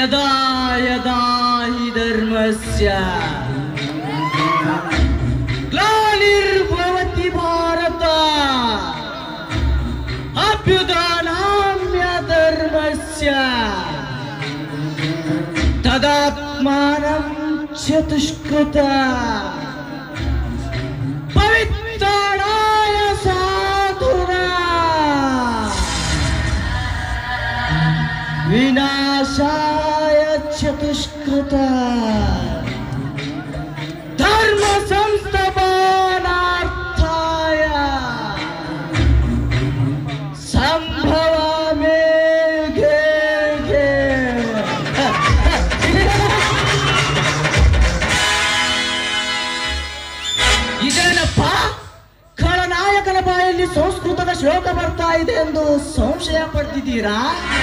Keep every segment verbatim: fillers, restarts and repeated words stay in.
यदा यदा हि धर्मस्य ग्लानिर्भवति भारत अभ्युदयनाम्य धर्मस्य तदात्मानं चतुष्कृता पवित्राणाय साधुना विनाशाय चतुष्कृता धर्म संस्थापनार्थाय संभवामि युगे युगे। ಇದೇನಪ್ಪ ಖಳನಾಯಕನ ಬಾಯಲ್ಲಿ ಸಂಸ್ಕೃತದ ಶ್ಲೋಕ ಬರ್ತಾ ಇದೆ ಎಂದು ಸಂಶಯ ಪಡ್ತಿದ್ದೀರಾ?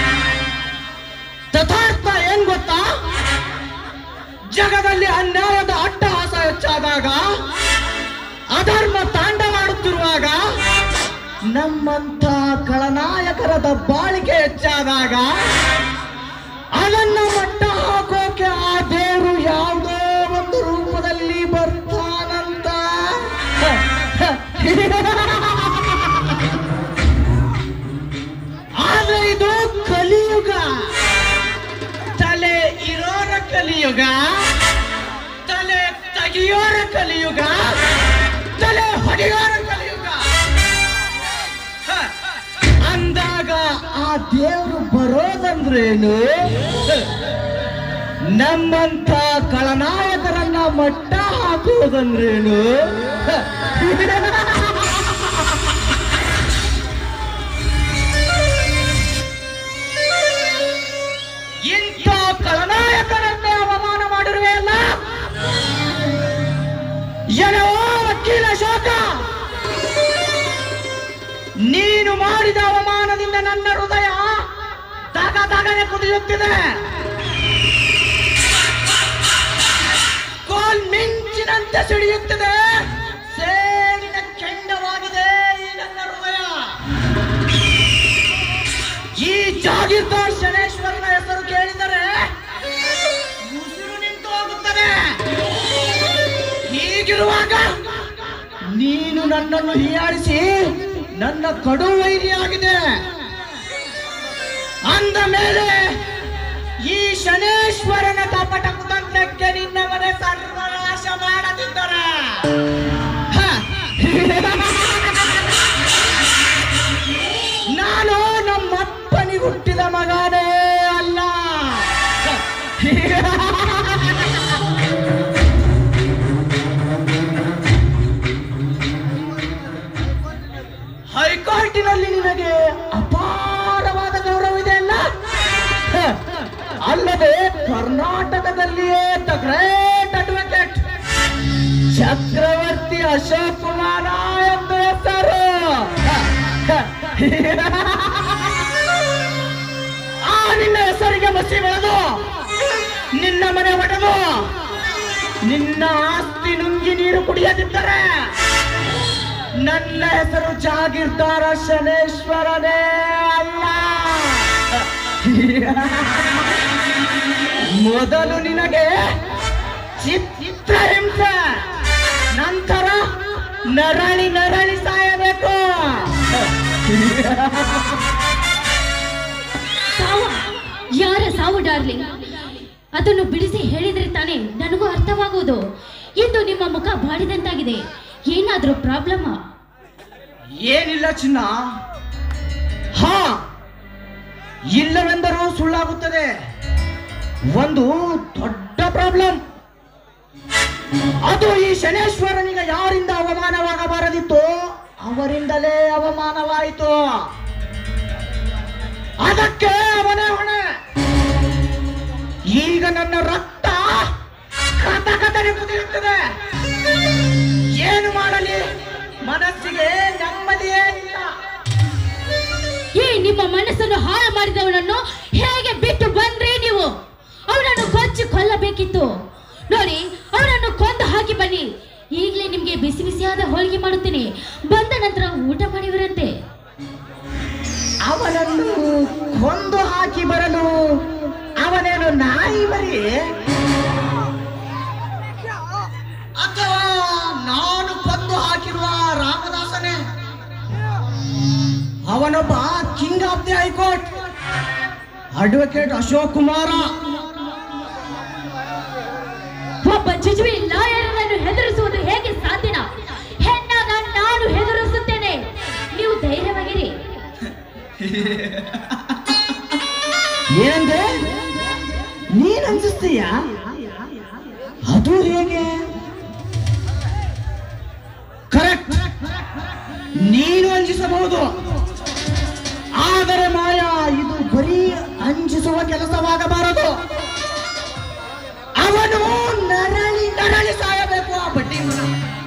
ತಥಾರ್ಥ ಏನ್ ಗೊತ್ತಾ? ಜಗದಲ್ಲಿ ಅನ್ಯಾಯದ ಅಟ್ಟಹಾಸ ಹೆಚ್ಚಾದಾಗ, ಅಧರ್ಮ ತಾಂಡವಾಡುತ್ತಿರುವಾಗ, ನಮ್ಮಂಥ ಖಳನಾಯಕರ ದಬ್ಬಾಳಿಕೆ ಹೆಚ್ಚಾದಾಗ ಅದನ್ನ ಮಟ್ಟ ಹಾಕೋಕೆ ಆ ದೇವರು ಯಾವುದೋ ಒಂದು ರೂಪದಲ್ಲಿ ಬರ್ತಾನಂತ. ಆದ್ರೆ ಇದು ಕಲಿಯುಗ. ತಲೆ ಇರೋರ ಕಲಿಯುಗ, ತಲೆ ತೆಗಿಯೋರ ಕಲಿಯುಗ, ತಲೆ ಹೊಡೆಯೋರ ಕಲಿಯುಗ. ಅಂದಾಗ ಆ ದೇವರು ಬರೋದಂದ್ರೇನು? ನಮ್ಮಂತ ಖಳನಾಯಕರನ್ನ ಮಟ್ಟ ಹಾಕುವುದಂದ್ರೇನು? ಇಂಥ ಖಳನಾಯಕರನ್ನೇ ಅವಮಾನ ಮಾಡಿರುವೆ ಅಲ್ಲ? ಏನೋ ವಕೀಲ ಶೋಕ, ನೀನು ಮಾಡಿದ ಅವಮಾನದಿಂದ ನನ್ನ ಹೃದಯ ತಗ ತಗನೆ ಕುದಿಯುತ್ತಿದೆ. ಕೋಲ್ ಮಿಂಚಿನಂತೆ ಸಿಡಿಯುತ್ತಿದೆ. ಸೇಡಿನ ಕೆಂಡವಾಗಿದೆ ಈ ನನ್ನ ಹೃದಯ. ಈ ಜಾಗೀರ್ದಾರ್ ಶನೇಶ್ವರನ ಹೆಸರು ಕೇಳಿದರೆ ಉಸಿರು ನಿಂತು ಹೋಗುತ್ತದೆ. ಹೀಗಿರುವಾಗ ನೀನು ನನ್ನನ್ನು ಹೀಯಾಳಿಸಿ ನನ್ನ ಕಡು ವೈರಿಯಾಗಿದೆ ಅಂದ ಮೇಲೆ ಈ ಶನೇಶ್ವರನ ಕಪಟ ಕುತಂತ್ರಕ್ಕೆ ನಿನ್ನ ಮನೆ ಸರ್ವನಾಶ ಮಾಡದಿದ್ದರೆ ನಾನು ನಮ್ಮಪ್ಪನಿಗೆ ಹುಟ್ಟಿದ ಮಗನೇ ಅಲ್ಲ. ಹೈಕೋರ್ಟಿನಲ್ಲಿ ನಿನಗೆ ಅಪಾರವಾದ ಗೌರವ ಇದೆ ಅಲ್ಲ? ಅಲ್ಲದೆ ಕರ್ನಾಟಕದಲ್ಲಿಯೇ ದ ಗ್ರೇಟ್ ಅಡ್ವೊಕೇಟ್ ಚಕ್ರವರ್ತಿ ಅಶೋಕ್ ಕುಮಾರ ಎಂದು ಹೆಸರು. ಆ ನಿನ್ನ ಹೆಸರಿಗೆ ಮಸಿ ಬೆಳೆದು, ನಿನ್ನ ಮನೆ ಒಡೆದು, ನಿನ್ನ ಆಸ್ತಿ ನುಂಗಿ ನೀರು ಕುಡಿಯದಿದ್ದರೆ ನನ್ನ ಹೆಸರು ಜಾಗೀರ್ದಾರ ಶನೇಶ್ವರನೇ ಅಲ್ಲ. ಮೊದಲು ನಿನಗೆ ಚಿತ್ರಹಿಂಸೆ, ನಂತರ ನರಳಿ ನರಳಿ ಸಾಯಬೇಕು. ಸಾವು? ಯಾರ ಸಾವು ಡಾರ್ಲಿಂಗ್? ಅದನ್ನು ಬಿಡಿಸಿ ಹೇಳಿದ್ರೆ ತಾನೇ ನನಗೂ ಅರ್ಥವಾಗುವುದು. ಇಂದು ನಿಮ್ಮ ಮುಖ ಬಾಡಿದಂತಾಗಿದೆ. ಏನಾದ್ರೂ ಪ್ರಾಬ್ಲಮ್? ಏನಿಲ್ಲ ಚಿನ್ನ. ಹಾ, ಇಲ್ಲವೆಂದರೂ ಸುಳ್ಳಾಗುತ್ತದೆ. ಒಂದು ದೊಡ್ಡ ಪ್ರಾಬ್ಲಮ್. ಅದು ಈ ಶನೇಶ್ವರನಿಗೆ ಯಾರಿಂದ ಅವಮಾನವಾಗಬಾರದಿತ್ತು ಅವರಿಂದಲೇ ಅವಮಾನವಾಯಿತು. ಅದಕ್ಕೆ ಅವನೇ ಹೊಣೆ. ಈಗ ನನ್ನ ರಕ್ತ ಕಥ ಕಥನೆ ಕುದಿಯುತ್ತದೆ. ಏನು ಮಾಡಲಿ? ಮನಸ್ಸಿಗೆ ನೆಮ್ಮದಿಯೇ ಇಲ್ಲ. ಈ ನಿಮ್ಮ ಮನಸ್ಸನ್ನು ಹಾಳು ಮಾಡಿದವನನ್ನು ಹೇಗೆ ಬಿಟ್ಟು ಬಂದ್ರಿ ನೀವು? ಅವನನ್ನು ಕೊಚ್ಚಿ ಕೊಲ್ಲಬೇಕಿತ್ತು. ನೋಡಿ, ಅವನನ್ನು ಕೊಂದು ಹಾಕಿ ಬನ್ನಿ. ಈಗಲೇ ನಿಮ್ಗೆ ಬಿಸಿ ಬಿಸಿಯಾದ ಹೋಳಿಗೆ ಮಾಡುತ್ತೀನಿ. ಬಂದ ನಂತರ ಊಟ ಮಾಡಿವರಂತೆ. ಅವನನ್ನು ಕೊಂದು ಹಾಕಿ ಬರಲು ಅವನೇನು ನಾ ಹುಲಿ ಅಥವಾ ನಾನು ಕೊಂದು ಹಾಕಿರುವ ರಾಮದಾಸನೇ? ಅವನೊಬ್ಬ king of the high court advocate Ashok Kumar. ಒಬ್ಬ ಜುಜುವಿ ಲಾಯರನ್ನು ಹೆದರಿಸುವುದು ಹೇಗೆ ಸಾಧ್ಯನ? ಹೆಣ್ಣಾಗ ನಾನು ಹೆದರಿಸುತ್ತೇನೆ, ನೀವು ಧೈರ್ಯವಾಗಿರಿ. ಏನಂದ್ರೆ ನೀನ್ ಅನ್ಸಿಸ್ತೀಯ? ಅದು ಹೇಗೆ? ಕರೆಕ್ಟ್, ನೀನು ಅಂಜಿಸಬಹುದು. ಆದರೆ ಮಾಯಾ, ಇದು ಬರೀ ಅಂಜಿಸುವ ಕೆಲಸವಾಗಬಾರದು. ಅವನು ನರಳಿ ನರಳಿ ಸಾಯಬೇಕು ಆ ಬಡ್ಡಿ ಮಗ.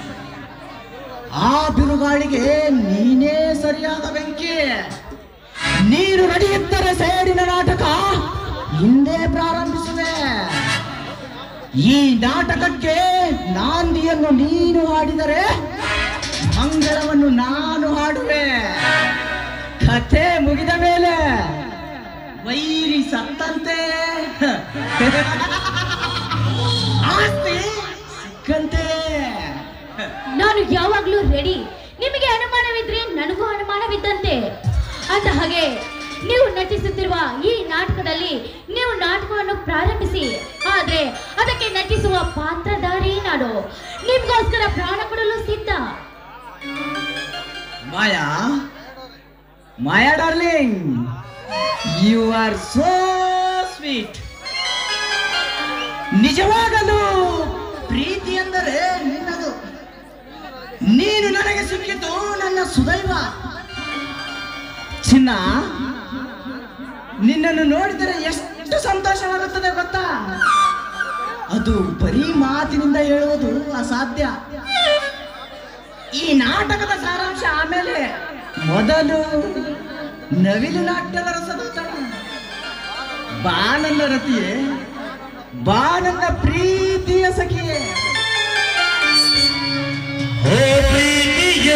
ಆ ಬಿರುಗಾಳಿಗೆ ನೀನೇ ಸರಿಯಾದ ಬೆಂಕಿ. ನೀನು ನಡೆಯುತ್ತಾರೆ ಸೇಡಿನ ನಾಟಕ ಹಿಂದೆ ಪ್ರಾರಂಭಿಸುವೆ. ಈ ನಾಟಕಕ್ಕೆ ನಾಂದಿಯನ್ನು ನೀನು ಹಾಡಿದರೆ ಮಂಗಳವನ್ನು ನಾನು ಹಾಡುವೆ. ಕಥೆ ಮುಗಿದ ಮೇಲೆ ವೈರಿ ಸತ್ತಂತೆ, ಆಸ್ತಿ ಸಿಕ್ಕಂತೆ. ನಾನು ಯಾವಾಗ್ಲೂ ರೆಡಿ. ನಿಮಗೆ ಅನುಮಾನವಿದ್ರೆ ನನಗೂ ಅನುಮಾನವಿದ್ದಂತೆ. ಅಂದ ಹಾಗೆ ನೀವು ನಟಿಸುತ್ತಿರುವ ಈ ನಾಟಕದಲ್ಲಿ ನೀವು ನಾಟಕವನ್ನು ಪ್ರಾರಂಭಿಸಿ. ಆದ್ರೆ ಅದಕ್ಕೆ ನಟಿಸುವ ಪಾತ್ರಧಾರಿ ನಾನು. ನಿಮ್ಗೋಸ್ಕರ ಪ್ರಾಣ ಕೊಡಲು ಸಿದ್ಧ. Maya, Maya darling, you are so sweet. ನಿಜವಾಗಲೂ ಪ್ರೀತಿ ಎಂದರೆ ನಿನ್ನದು. ನೀನು ನನಗೆ ಸಿಕ್ಕಿದ್ದು ನನ್ನ ಸುದೈವ. ಚಿನ್ನ, ನಿನ್ನನ್ನು ನೋಡಿದರೆ ಎಷ್ಟು ಸಂತೋಷವಾಗುತ್ತದೆ ಗೊತ್ತಾ? ಅದು ಬರೀ ಮಾತಿನಿಂದ ಹೇಳುವುದು ಅಸಾಧ್ಯ. ಈ ನಾಟಕದ ಸಾರಾಂಶ ಆಮೇಲೆ. ಮೊದಲು ನವಿಲು ನಾಟ್ಯದ ರಸದೌತಣ. ಬಾ ನನ್ನ ರತಿಯೇ, ಬಾ ನನ್ನ ಪ್ರೀತಿಯ ಸಖಿಯೇ. ಓ ಪ್ರೀತಿಯೇ,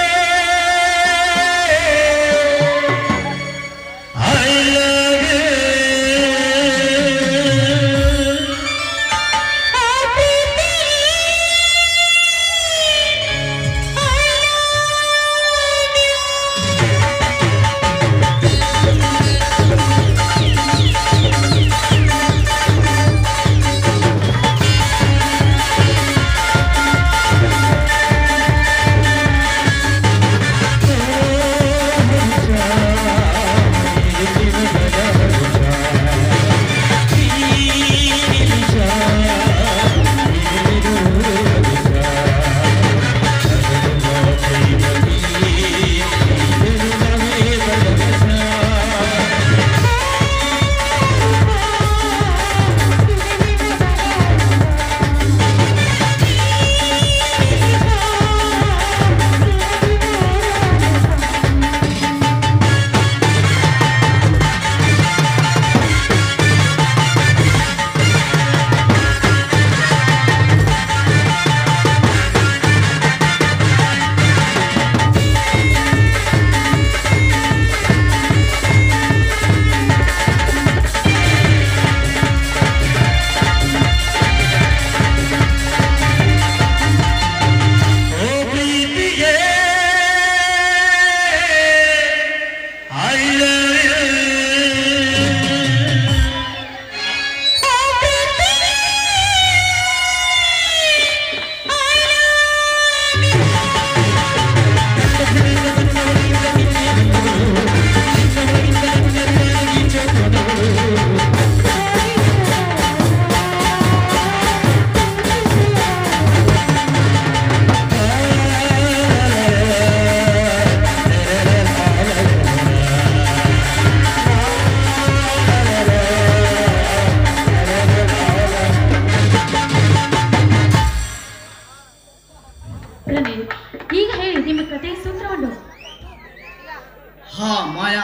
ಹಾ ಮಾಯಾ,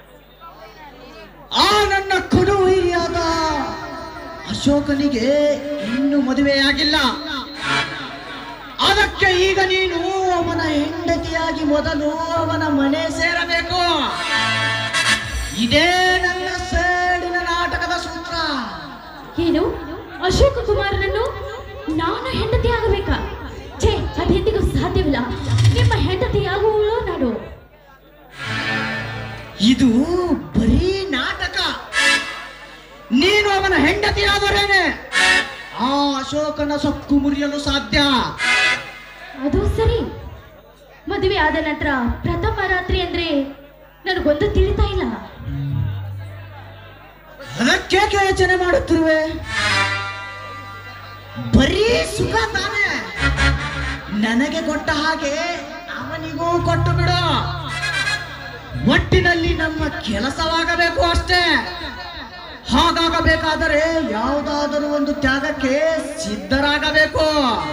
ಆ ನನ್ನ ಕೊಡು ಹಿರಿಯಾದ ಅಶೋಕನಿಗೆ ಇನ್ನೂ ಮದುವೆಯಾಗಿಲ್ಲ. ಅದಕ್ಕೆ ಈಗ ನೀನು ಅವನ ಹೆಂಡತಿಯಾಗಿ ಮೊದಲು ಅವನ ಮನೆ ಸೇರಬೇಕು. ಇದೇ ನನ್ನ ಸೇಡಿನ ನಾಟಕದ ಸೂತ್ರ. ಏನು ಅಶೋಕ ಕುಮಾರನನ್ನು ನಾನು ಹೆಂಡತಿ ಆಗಬೇಕಾ? ಛೇ, ಅದೆಂದಿಗೂ ಸಾಧ್ಯವಿಲ್ಲ. ನಿಮ್ಮ ಹೆಂಡತಿಯಾಗುವಳು ನಾನು. ಇದು ಬರೀ ನಾಟಕ. ನೀನು ಅವನ ಹೆಂಡತಿಯಾದರೇನೆ ಆ ಅಶೋಕನ ಸೊಕ್ಕು ಮುರಿಯಲು ಸಾಧ್ಯ. ಅದು ಸರಿ. ಮದುವೆ ಆದ ನಂತರ ಪ್ರಥಮ ರಾತ್ರಿ ಅಂದ್ರೆ ನನಗೊಂದು ತಿಳಿತಾ ಇಲ್ಲ. ಅದಕ್ಕೇಕೆ ಯೋಚನೆ ಮಾಡುತ್ತಿರುವೆ? ಬರೀ ಸುಖ ತಾನೆ. ನನಗೆ ಕೊಟ್ಟ ಹಾಗೆ ಅವನಿಗೂ ಕೊಟ್ಟು ಬಿಡು. ಒಟ್ಟಿನಲ್ಲಿ ನಮ್ಮ ಕೆಲಸವಾಗಬೇಕು ಅಷ್ಟೇ. ಹಾಗಾಗಬೇಕಾದರೆ ಯಾವುದಾದರೂ ಒಂದು ತ್ಯಾಗಕ್ಕೆ ಸಿದ್ಧರಾಗಬೇಕು.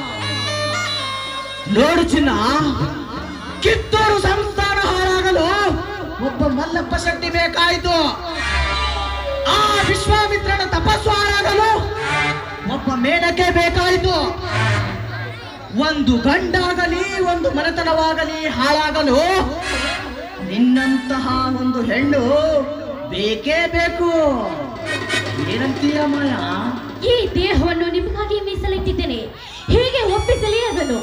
ನೋಡು ಚಿನ್ನ, ಕಿತ್ತೂರು ಸಂಸ್ಥಾನ ಹಾಳಾಗಲು ಒಬ್ಬ ಮಲ್ಲಪ್ಪ ಶೆಟ್ಟಿ ಬೇಕಾಯಿತು. ಆ ವಿಶ್ವಾಮಿತ್ರನ ತಪಸ್ಸು ಹಾಳಾಗಲು ಒಬ್ಬ ಮೇನಕೆ ಬೇಕಾಯಿತು. ಒಂದು ಗಂಡಾಗಲಿ ಒಂದು ಮನೆತನವಾಗಲಿ ಹಾಳಾಗಲು ನಿನ್ನಂತಹ ಒಂದು ಹೆಣ್ಣು ಬೇಕೇ ಬೇಕು. ಏನಂತೀಯ ಮಾಯಾ? ಈ ದೇಹವನ್ನು ನಿಮಗಾಗಿ ಮೀಸಲಿಟ್ಟಿದ್ದೇನೆ. ಹೀಗೆ ಒಪ್ಪಿಸಲಿ ಅದನ್ನು.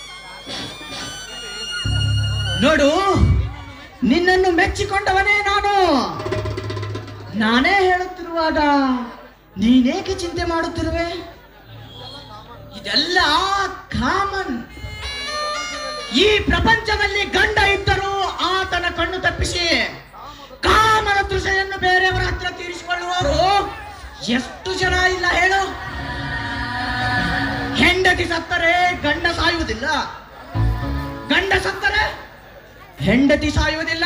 ನೋಡು, ನಿನ್ನನ್ನು ಮೆಚ್ಚಿಕೊಂಡವನೇ ನಾನು. ನಾನೇ ಹೇಳುತ್ತಿರುವಾಗ ನೀನೇಕೆ ಚಿಂತೆ ಮಾಡುತ್ತಿರುವೆ? ಇದೆಲ್ಲ ಕಾಮನ್. ಈ ಪ್ರಪಂಚದಲ್ಲಿ ಗಂಡ ಇದ್ದರೂ ಆತನ ಕಣ್ಣು ತಪ್ಪಿಸಿ ಕಾಮನ ತೃಷೆಯನ್ನು ಬೇರೆಯವರ ಹತ್ರ ತೀರಿಸಿಕೊಳ್ಳುವವರು ಎಷ್ಟು ಜನ ಇಲ್ಲ ಹೇಳು? ಹೆಂಡತಿ ಸತ್ತರೆ ಗಂಡ ಸಾಯುವುದಿಲ್ಲ, ಗಂಡ ಸತ್ತರೆ ಹೆಂಡತಿ ಸಾಯುವುದಿಲ್ಲ.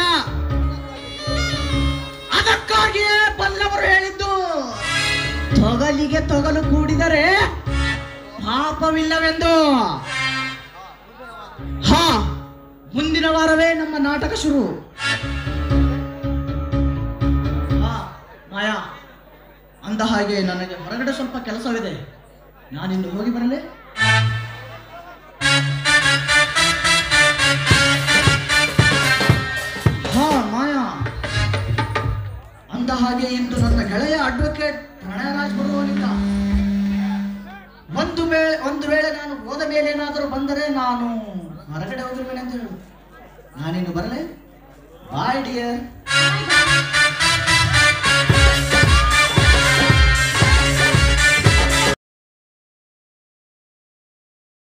ಅದಕ್ಕಾಗಿಯೇ ಬಲ್ಲವರು ಹೇಳಿದ್ದು, ತೊಗಲಿಗೆ ತೊಗಲು ಕೂಡಿದರೆ ಪಾಪವಿಲ್ಲವೆಂದು. ಹಾ, ಮುಂದಿನ ವಾರವೇ ನಮ್ಮ ನಾಟಕ ಶುರು. ಹಾ ಮಾಯಾ, ಅಂದ ಹಾಗೆ ನನಗೆ ಹೊರಗಡೆ ಸ್ವಲ್ಪ ಕೆಲಸವಿದೆ. ನಾನಿನ್ನು ಹೋಗಿ ಬರಲೇ? ಹಾ ಮಾಯಾ, ಅಂದ ಹಾಗೆ ಇಂದು ನನ್ನ ಗೆಳೆಯ ಅಡ್ವೊಕೇಟ್ ಪ್ರಣಯರಾಜ್ ಬರುವವನಿಲ್ಲ. ಒಂದು ವೇ ಒಂದು ವೇಳೆ ನಾನು ಹೋದ ಮೇಲೆ ಏನಾದರೂ ಬಂದರೆ ನಾನು ಹೊರಗಡೆ ಹೋಗಿರುವೇನೆ ಅಂತ ಹೇಳು. ನಾನಿನ್ನು ಬರಲೇ? Bye dear.